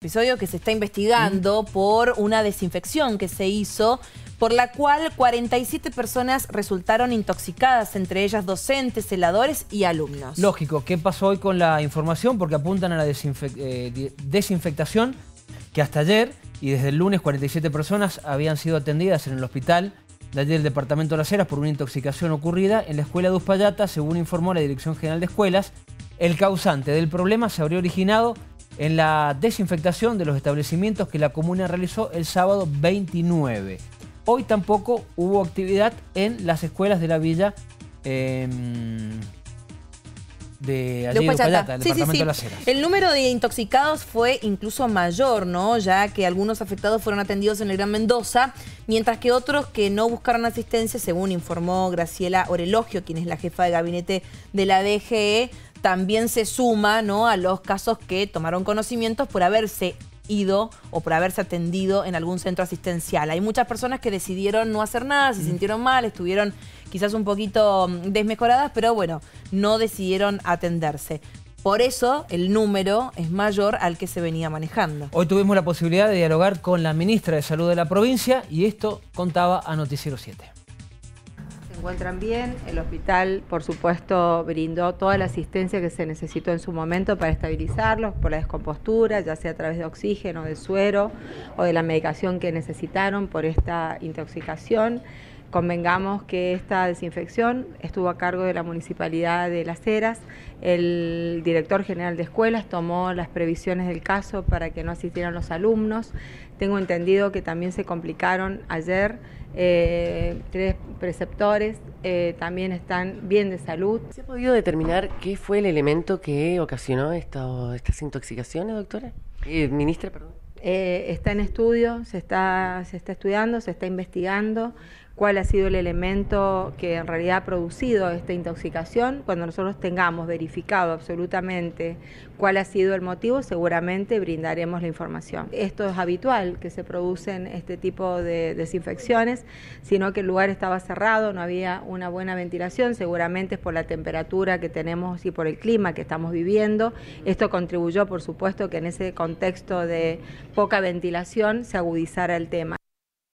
episodio que se está investigando por una desinfección que se hizo, por la cual 47 personas resultaron intoxicadas, entre ellas docentes, celadores y alumnos. Lógico, ¿qué pasó hoy con la información? Porque apuntan a la desinfectación que hasta ayer y desde el lunes 47 personas habían sido atendidas en el hospital de allí del departamento de Las Heras por una intoxicación ocurrida en la escuela de Uspallata, según informó la Dirección General de Escuelas. El causante del problema se habría originado en la desinfectación de los establecimientos que la comuna realizó el sábado 29. Hoy tampoco hubo actividad en las escuelas de la villa de allí de Uspallata, del departamento de Las Heras. El número de intoxicados fue incluso mayor, ¿no? Ya que algunos afectados fueron atendidos en el Gran Mendoza, mientras que otros que no buscaron asistencia, según informó Graciela Orelogio, quien es la jefa de gabinete de la DGE, también se suma, ¿no?, a los casos que tomaron conocimientos por haberse ido o por haberse atendido en algún centro asistencial. Hay muchas personas que decidieron no hacer nada, se sintieron mal, estuvieron quizás un poquito desmejoradas, pero bueno, no decidieron atenderse. Por eso el número es mayor al que se venía manejando. Hoy tuvimos la posibilidad de dialogar con la ministra de Salud de la provincia y esto contaba a Noticiero 7. Se encuentran bien, el hospital por supuesto brindó toda la asistencia que se necesitó en su momento para estabilizarlos por la descompostura, ya sea a través de oxígeno, de suero o de la medicación que necesitaron por esta intoxicación. Convengamos que esta desinfección estuvo a cargo de la Municipalidad de Las Heras. El director general de escuelas tomó las previsiones del caso para que no asistieran los alumnos. Tengo entendido que también se complicaron ayer 3 preceptores, también están bien de salud. ¿Se ha podido determinar qué fue el elemento que ocasionó estas intoxicaciones, doctora? Ministra, perdón. Está en estudio, se está estudiando, se está investigando cuál ha sido el elemento que en realidad ha producido esta intoxicación. Cuando nosotros tengamos verificado absolutamente cuál ha sido el motivo, seguramente brindaremos la información. Esto es habitual, que se producen este tipo de desinfecciones, sino que el lugar estaba cerrado, no había una buena ventilación, seguramente es por la temperatura que tenemos y por el clima que estamos viviendo. Esto contribuyó, por supuesto, que en ese contexto de poca ventilación se agudizara el tema.